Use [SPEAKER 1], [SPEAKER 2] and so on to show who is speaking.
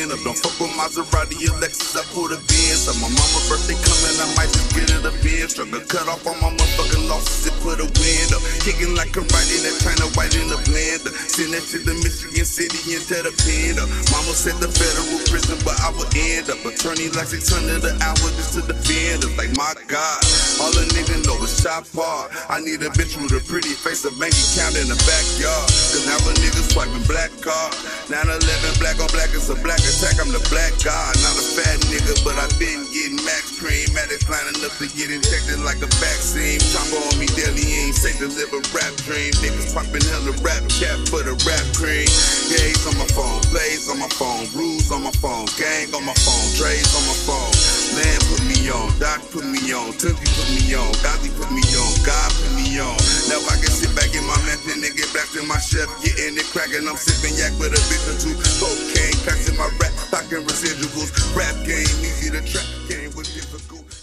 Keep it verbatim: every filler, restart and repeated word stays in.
[SPEAKER 1] end up. Don't fuck with Maserati or Lexus, I pull the Benz up. My mama's birthday coming, I might just get it a Benz. Struggle cut off on my motherfucking losses and put a wind up. Kicking like a right in that China white in the blender. Send that shit to Michigan City and tear the pen up. Mama said the federal prison, but I would end up attorney like six hundred an hour just to defend us. Like my God, all a nigga know is shot hard. I need a bitch with a pretty face, a bank account in the backyard. Cause now a nigga swiping black card. nine eleven black on black, it's a black attack, I'm the black god. Not a fat nigga, but I been getting max cream. Addicts lining up to get injected like a vaccine. Chombo on me daily, ain't safe to live a rap dream. Niggas popping hella rap cap for the rap cream. Gays on my phone, plays on my phone, rules on my phone, gang on my phone, trays on my phone. Land put me on, Doc put me on, Tunky put me on, Gotti put me on, God put me on. Now I can sit back in my mansion and get back to my chef, getting it cracking. I'm sipping yak with a bitch or two. Cocaine, cracks in my rap, packing residuals. Rap game, easy to track, game was difficult.